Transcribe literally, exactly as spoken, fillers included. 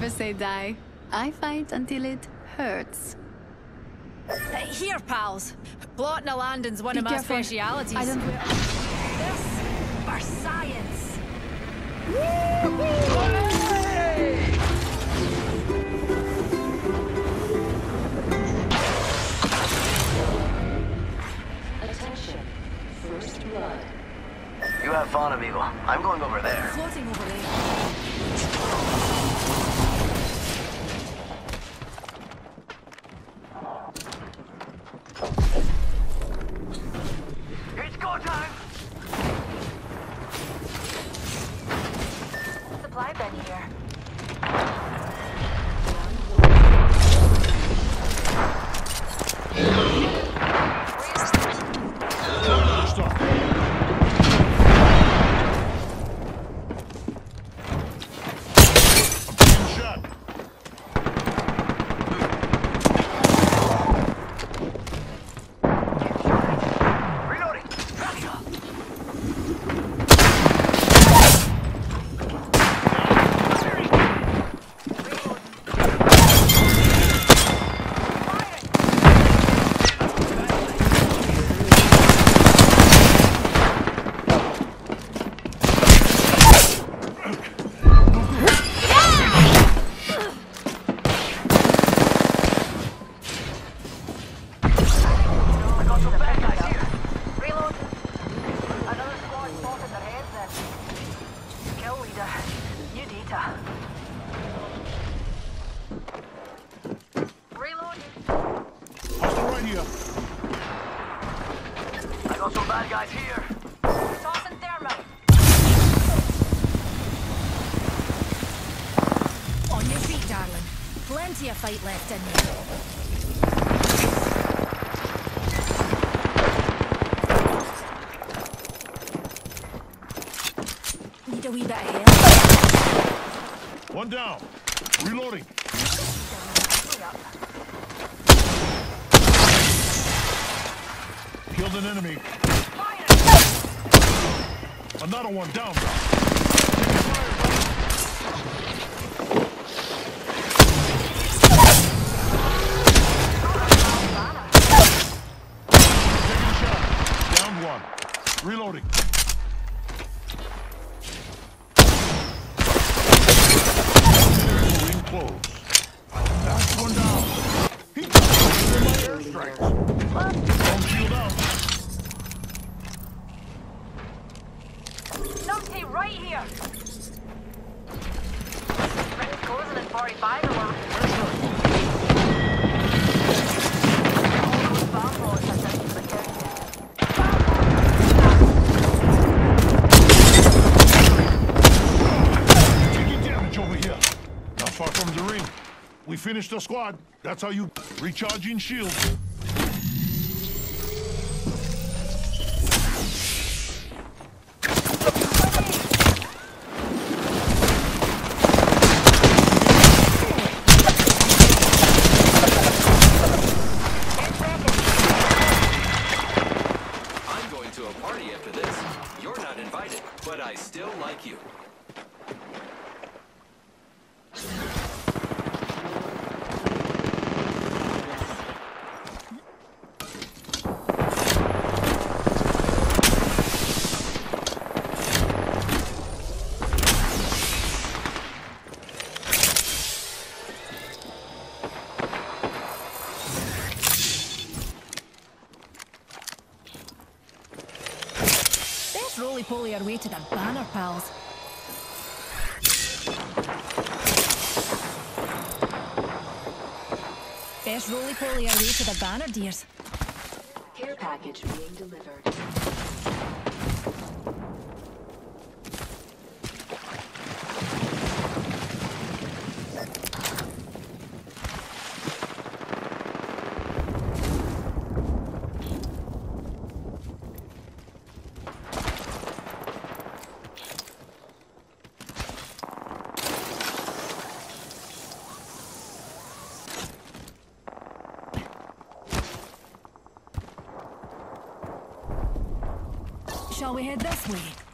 never say die. I fight until it hurts. Uh, here, pals. Plotting a landing's one Be of my careful. specialities. I don't... This for science. Attention. First blood. You have fun, amigo. I'm going over there. Floating over there. It's go time! Supply bin here. Stop. I'm being shot. Reloading! I got some bad guys here. Reload. Another squad spotted their heads then. Kill leader. New data. Reload. Hostile right here. I got some bad guys here. Tossing thermite. On your feet, darling. Plenty of fight left in you. Need a wee bit of help. One down. Reloading. Killed an enemy. Another one down. Taking fire, Taking a shot. Down one. Reloading. Ring close. Last one down. He got my airstrikes. Bomb shield out. Numpty, right here! Rick's closing in forty-five or we're... All those bomb bullets are sent to the count. Taking damage over here. Not far from the ring. We finished the squad. That's how you recharging shields. I'm going to a party after this. You're not invited, but I still like you. Let's roly-poly our way to the banner, pals. Best roly-poly our way to the banner, dears. Care package being delivered. Shall we head this way?